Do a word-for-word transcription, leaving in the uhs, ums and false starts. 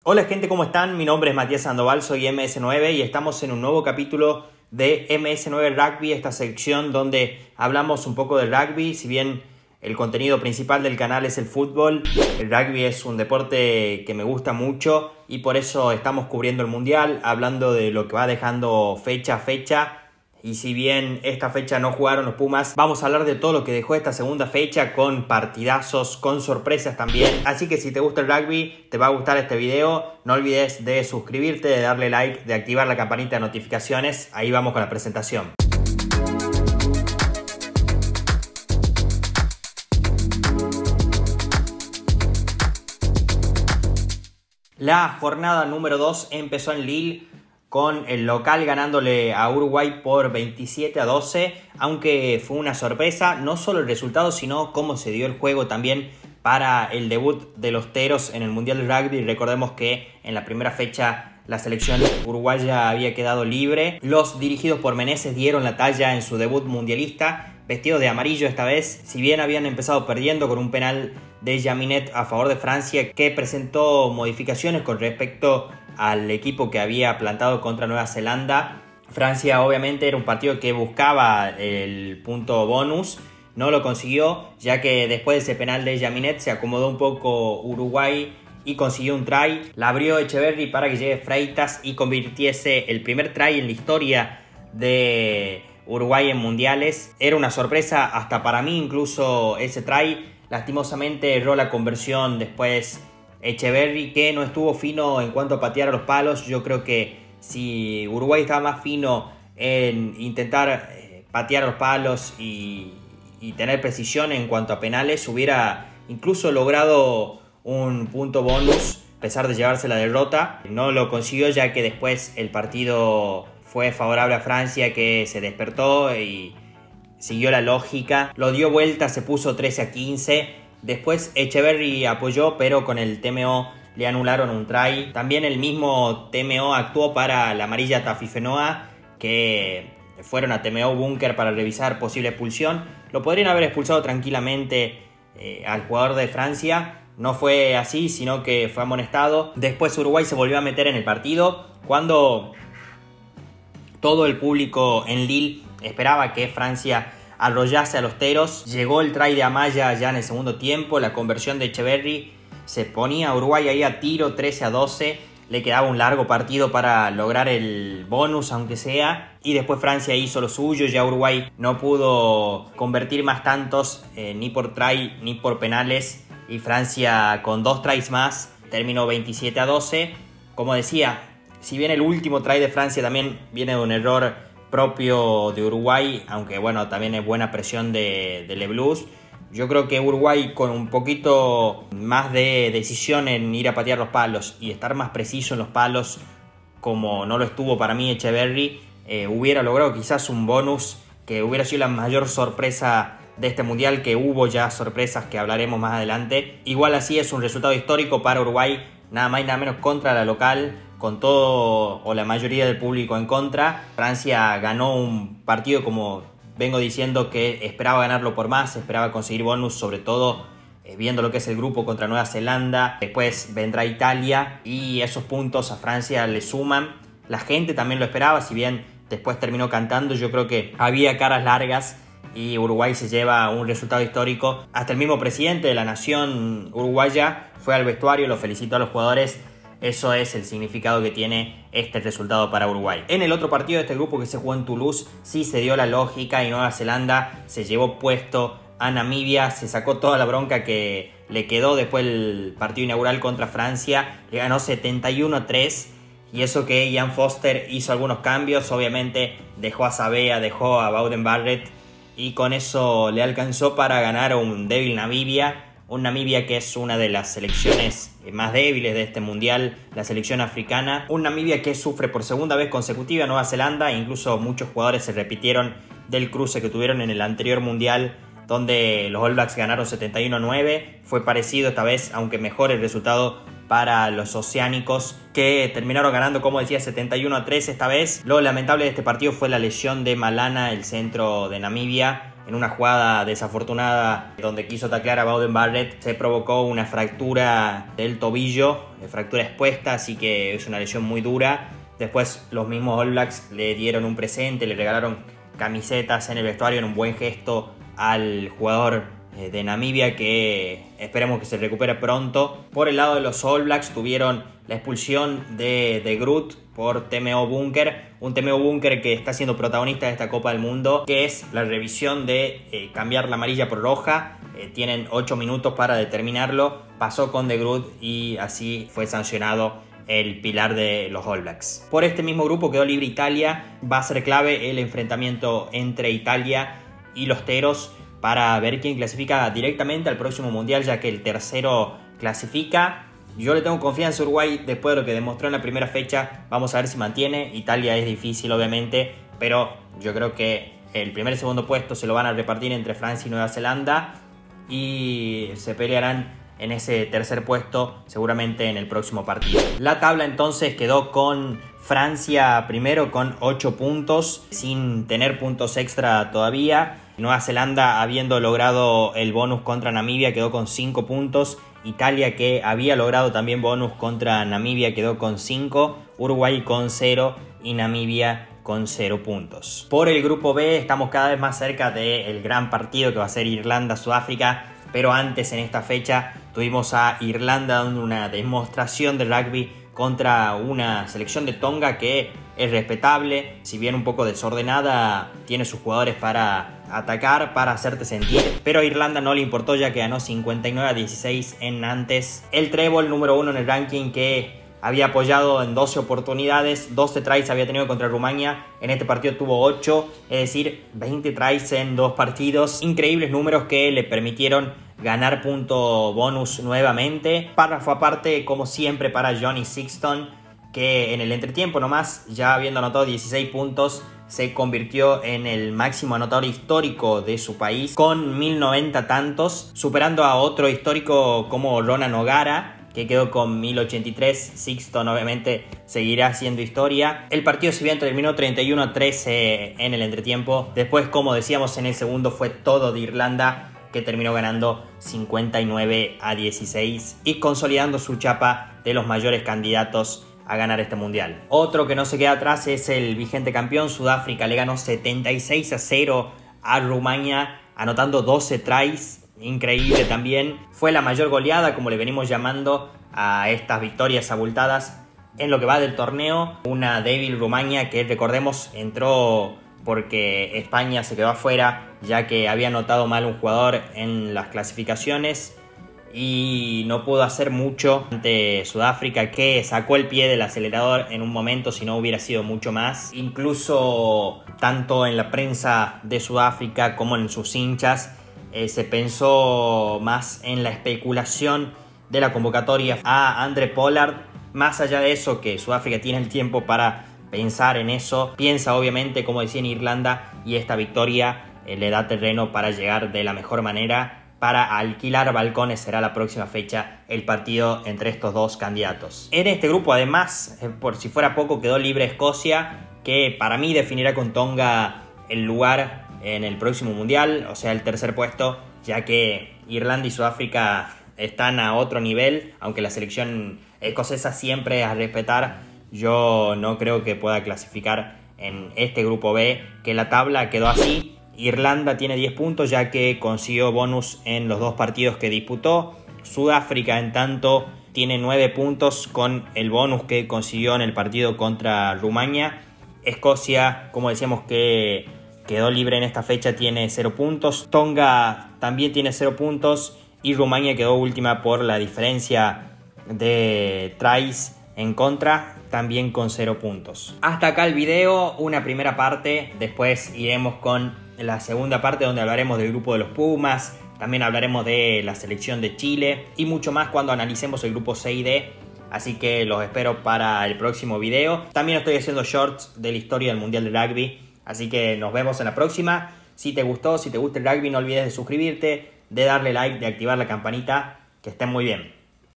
Hola gente, ¿cómo están? Mi nombre es Matías Sandoval, soy M S nueve y estamos en un nuevo capítulo de M S nueve Rugby, esta sección donde hablamos un poco de rugby. Si bien el contenido principal del canal es el fútbol, el rugby es un deporte que me gusta mucho y por eso estamos cubriendo el mundial, hablando de lo que va dejando fecha a fecha. Y si bien esta fecha no jugaron los Pumas, vamos a hablar de todo lo que dejó esta segunda fecha, con partidazos, con sorpresas también. Así que si te gusta el rugby, te va a gustar este video. No olvides de suscribirte, de darle like, de activar la campanita de notificaciones. Ahí vamos con la presentación. La jornada número dos empezó en Lille, con el local ganándole a Uruguay por veintisiete a doce, aunque fue una sorpresa, no solo el resultado, sino cómo se dio el juego también para el debut de los Teros en el Mundial de Rugby. Recordemos que en la primera fecha la selección uruguaya había quedado libre. Los dirigidos por Meneses dieron la talla en su debut mundialista, vestidos de amarillo esta vez. Si bien habían empezado perdiendo con un penal de Jaminet a favor de Francia, que presentó modificaciones con respecto al equipo que había plantado contra Nueva Zelanda. Francia obviamente era un partido que buscaba el punto bonus, no lo consiguió, ya que después de ese penal de Jaminet se acomodó un poco Uruguay y consiguió un try. La abrió Echeverri para que llegue Freitas y convirtiese el primer try en la historia de Uruguay en mundiales. Era una sorpresa hasta para mí incluso ese try. Lastimosamente erró la conversión después Echeverri, que no estuvo fino en cuanto a patear a los palos. Yo creo que si Uruguay estaba más fino en intentar eh, patear a los palos y, y tener precisión en cuanto a penales, hubiera incluso logrado un punto bonus a pesar de llevarse la derrota. No lo consiguió, ya que después el partido fue favorable a Francia, que se despertó y siguió la lógica, lo dio vuelta, se puso trece a quince. Después Echeverri apoyó, pero con el T M O le anularon un try. También el mismo T M O actuó para la amarilla Tafifenoa, que fueron a T M O Búnker para revisar posible expulsión. Lo podrían haber expulsado tranquilamente eh, al jugador de Francia. No fue así, sino que fue amonestado. Después Uruguay se volvió a meter en el partido cuando todo el público en Lille esperaba que Francia arrollase a los Teros. Llegó el try de Amaya ya en el segundo tiempo, la conversión de Echeverri. Se ponía Uruguay ahí a tiro, trece a doce. Le quedaba un largo partido para lograr el bonus, aunque sea. Y después Francia hizo lo suyo. Ya Uruguay no pudo convertir más tantos, eh, ni por try ni por penales. Y Francia, con dos tries más, terminó veintisiete a doce. Como decía, si bien el último try de Francia también viene de un error propio de Uruguay, aunque bueno, también es buena presión de, de Le Blues. Yo creo que Uruguay, con un poquito más de decisión en ir a patear los palos y estar más preciso en los palos, como no lo estuvo para mí Echeverri, eh, hubiera logrado quizás un bonus que hubiera sido la mayor sorpresa de este mundial, que hubo ya sorpresas que hablaremos más adelante. Igual así es un resultado histórico para Uruguay, nada más y nada menos contra la local, con todo o la mayoría del público en contra. Francia ganó un partido, como vengo diciendo, que esperaba ganarlo por más, esperaba conseguir bonus, sobre todo eh, viendo lo que es el grupo contra Nueva Zelanda. Después vendrá Italia y esos puntos a Francia le suman. La gente también lo esperaba, si bien después terminó cantando. Yo creo que había caras largas y Uruguay se lleva un resultado histórico. Hasta el mismo presidente de la nación uruguaya fue al vestuario, lo felicitó a los jugadores. Eso es el significado que tiene este resultado para Uruguay. En el otro partido de este grupo, que se jugó en Toulouse, sí se dio la lógica y Nueva Zelanda se llevó puesto a Namibia. Se sacó toda la bronca que le quedó después del partido inaugural contra Francia. Le ganó setenta y uno a tres. Y eso que Ian Foster hizo algunos cambios. Obviamente dejó a Sabea, dejó a Beauden Barrett. Y con eso le alcanzó para ganar a un débil Namibia. Un Namibia que es una de las selecciones más débiles de este mundial, la selección africana. Un Namibia que sufre por segunda vez consecutiva a Nueva Zelanda. Incluso muchos jugadores se repitieron del cruce que tuvieron en el anterior mundial, donde los All Blacks ganaron setenta y uno a nueve. Fue parecido esta vez, aunque mejor el resultado para los oceánicos, que terminaron ganando, como decía, setenta y uno a tres esta vez. Lo lamentable de este partido fue la lesión de Malana, el centro de Namibia. en una jugada desafortunada donde quiso taclear a Beauden Barrett, se provocó una fractura del tobillo, fractura expuesta, así que es una lesión muy dura. Después los mismos All Blacks le dieron un presente, le regalaron camisetas en el vestuario en un buen gesto al jugador de Namibia, que esperemos que se recupere pronto. Por el lado de los All Blacks tuvieron la expulsión de, de Groot por T M O Bunker, un T M O Bunker que está siendo protagonista de esta Copa del Mundo, que es la revisión de eh, cambiar la amarilla por roja. Eh, tienen ocho minutos para determinarlo. Pasó con De Groot y así fue sancionado el pilar de los All Blacks. Por este mismo grupo quedó libre Italia. Va a ser clave el enfrentamiento entre Italia y los Teros para ver quién clasifica directamente al próximo mundial, ya que el tercero clasifica. Yo le tengo confianza a Uruguay después de lo que demostró en la primera fecha. Vamos a ver si mantiene. Italia es difícil obviamente, pero yo creo que el primer y segundo puesto se lo van a repartir entre Francia y Nueva Zelanda y se pelearán en ese tercer puesto seguramente en el próximo partido. La tabla entonces quedó con Francia primero con ocho puntos, sin tener puntos extra todavía. Nueva Zelanda, habiendo logrado el bonus contra Namibia, quedó con cinco puntos. Italia, que había logrado también bonus contra Namibia, quedó con cinco. Uruguay con cero y Namibia con cero puntos. Por el grupo B estamos cada vez más cerca del gran partido que va a ser Irlanda-Sudáfrica. Pero antes, en esta fecha, tuvimos a Irlanda dando una demostración de rugby contra una selección de Tonga que es respetable. Si bien un poco desordenada, tiene sus jugadores para atacar, para hacerte sentir. Pero a Irlanda no le importó, ya que ganó cincuenta y nueve a dieciséis en Nantes. El Trébol, número uno en el ranking, que había apoyado en doce oportunidades, doce tries había tenido contra Rumania. En este partido tuvo ocho, es decir, veinte tries en dos partidos. Increíbles números que le permitieron ganar punto bonus nuevamente. Párrafo aparte, como siempre, para Johnny Sexton, que en el entretiempo nomás, ya habiendo anotado dieciséis puntos, se convirtió en el máximo anotador histórico de su país con mil noventa tantos, superando a otro histórico como Ronan O'Gara, que quedó con mil ochenta y tres. Sexton obviamente seguirá haciendo historia. El partido, si bien terminó treinta y uno a trece en el entretiempo, después, como decíamos, en el segundo fue todo de Irlanda, que terminó ganando cincuenta y nueve a dieciséis y consolidando su chapa de los mayores candidatos a ganar este mundial. Otro que no se queda atrás es el vigente campeón Sudáfrica. Le ganó setenta y seis a cero a Rumania, anotando doce tries. Increíble también. Fue la mayor goleada, como le venimos llamando a estas victorias abultadas en lo que va del torneo. Una débil Rumania que, recordemos, entró porque España se quedó afuera, ya que había anotado mal un jugador en las clasificaciones y no pudo hacer mucho ante Sudáfrica, que sacó el pie del acelerador en un momento, si no hubiera sido mucho más. Incluso tanto en la prensa de Sudáfrica como en sus hinchas eh, se pensó más en la especulación de la convocatoria a Andre Pollard. Más allá de eso, que Sudáfrica tiene el tiempo para pensar en eso, piensa obviamente, como decía, en Irlanda, y esta victoria eh, le da terreno para llegar de la mejor manera. Para alquilar balcones será la próxima fecha el partido entre estos dos candidatos. En este grupo, además, eh, por si fuera poco, quedó libre Escocia, que para mí definirá con Tonga el lugar en el próximo mundial, o sea, el tercer puesto, ya que Irlanda y Sudáfrica están a otro nivel, aunque la selección escocesa siempre es a respetar. Yo no creo que pueda clasificar en este grupo B, que la tabla quedó así. Irlanda tiene diez puntos, ya que consiguió bonus en los dos partidos que disputó. Sudáfrica, en tanto, tiene nueve puntos con el bonus que consiguió en el partido contra Rumania. Escocia, como decíamos, que quedó libre en esta fecha, tiene cero puntos. Tonga también tiene cero puntos. Y Rumania quedó última por la diferencia de tries en contra, también con cero puntos. Hasta acá el video, una primera parte. Después iremos con la segunda parte, donde hablaremos del grupo de los Pumas. También hablaremos de la selección de Chile y mucho más cuando analicemos el grupo C y D. Así que los espero para el próximo video. También estoy haciendo shorts de la historia del Mundial de Rugby. Así que nos vemos en la próxima. Si te gustó, si te gusta el rugby, no olvides de suscribirte, de darle like, de activar la campanita. Que estén muy bien.